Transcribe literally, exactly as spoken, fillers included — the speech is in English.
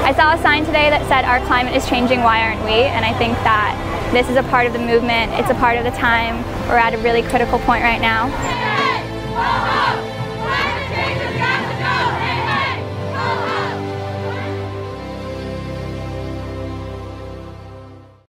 I saw a sign today that said our climate is changing, why aren't we? And I think that this is a part of the movement, it's a part of the time. We're at a really critical point right now.